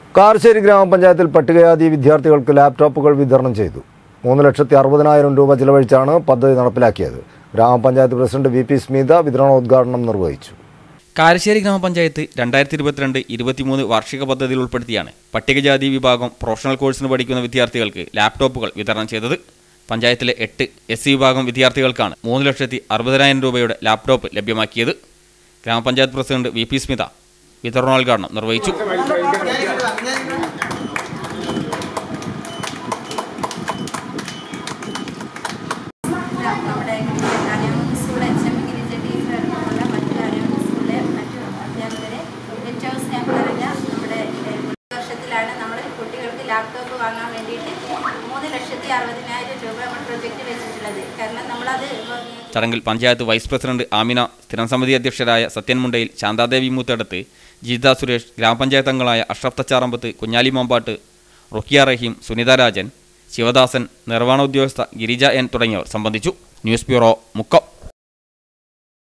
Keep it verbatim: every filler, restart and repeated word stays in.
കാരശ്ശേരി ഗ്രാമപഞ്ചായത്തിൽ പട്ടികജാതി വിദ്യാർത്ഥികൾക്ക് ലാപ്ടോപ്പുകൾ വിതരണം ചെയ്തു. മൂന്ന് ലക്ഷത്തി അറുപതിനായിരം രൂപ ചിലവഴിച്ചാണ് പദ്ധതി നടപ്പിലാക്കിയത്. ഗ്രാമപഞ്ചായത്ത് പ്രസിഡന്റ് വി പി സ്മിത വിതരണോദ്ഘാടനം നിർവഹിച്ചു. കാരശ്ശേരി ഗ്രാമപഞ്ചായത്ത് രണ്ടായിരത്തി ഇരുപത്തിരണ്ട് ഇരുപത്തിമൂന്ന് വാർഷിക പദ്ധതിയിൽ ഉൾപ്പെടുത്തിയാണ് പട്ടികജാതി വിഭാഗം പ്രൊഫഷണൽ കോഴ്സിന് പഠിക്കുന്ന വിദ്യാർത്ഥികൾക്ക് ലാപ്ടോപ്പുകൾ വിതരണം ചെയ്തത്. പഞ്ചായത്തിലെ എട്ട് എസ് സി വിഭാഗം വിദ്യാർത്ഥികൾക്കാണ് മൂന്ന് ലക്ഷത്തി അറുപതിനായിരം രൂപയുടെ ലാപ്ടോപ്പ് ലഭ്യമാക്കിയത്. ഗ്രാമപഞ്ചായത്ത് പ്രസിഡന്റ് വി പി സ്മിത വിതരണോദ്ഘാടനം നിർവഹിച്ചു. കുട്ടികൾക്ക് ലാപ്ടോപ്പ് വാങ്ങാൻ വേണ്ടിയിട്ട് മൂന്ന് ലക്ഷത്തി അറുപതിനായിരം രൂപ നമ്മൾ പ്രൊജക്റ്റ് വെച്ചിട്ടുള്ളത്. കാരണം നമ്മളത് ചടങ്ങിൽ പഞ്ചായത്ത് വൈസ് പ്രസിഡന്റ് ആമിന, സ്ഥിരം സമിതി അധ്യക്ഷരായ സത്യൻ മുണ്ടയിൽ, ശാന്താദേവി മൂത്തടത്ത്, ജിത സുരേഷ്, ഗ്രാമപഞ്ചായത്ത് അംഗങ്ങളായ അഷ്റഫ് തച്ചാറമ്പത്ത്, കുഞ്ഞാലി മാമ്പാട്ട്, റുക്കിയ റഹീം, സുനിത രാജൻ, ശിവദാസൻ, നിർവ്വഹണ ഉദ്യോഗസ്ഥ ഗിരിജ എൻ തുടങ്ങിയവർ സംബന്ധിച്ചു. News bureau, Mukkam.